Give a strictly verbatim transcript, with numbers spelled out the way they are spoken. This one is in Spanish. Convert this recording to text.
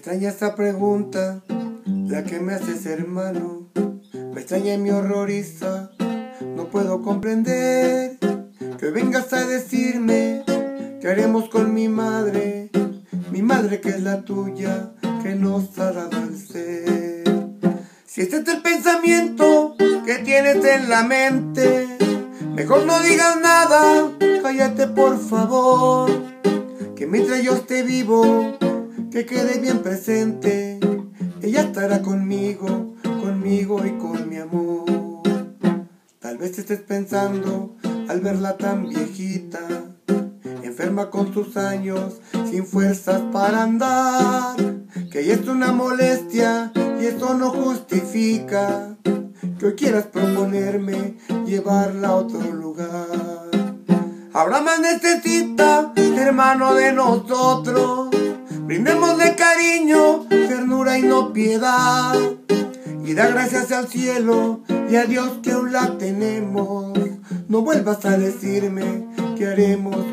extraña esta pregunta, la que me haces, hermano. Me extraña y me horroriza, no puedo comprender que vengas a decirme qué haremos con mi madre, mi madre que es la tuya, que nos ha dado el ser. Si este es el pensamiento que tienes en la mente, mejor no digas nada, cállate por favor, que mientras yo esté vivo, que quede bien presente, ella estará conmigo, conmigo y con mi amor. Tal vez estés pensando al verla tan viejita, enferma con sus años, sin fuerzas para andar, que ella es una molestia y eso no justifica que hoy quieras proponerme llevarla a otro lugar. Ahora más necesita, hermano, de nosotros, brindémosle cariño, ternura y no piedad, y da gracias al cielo y a Dios que aún la tenemos. No vuelvas a decirme qué haremos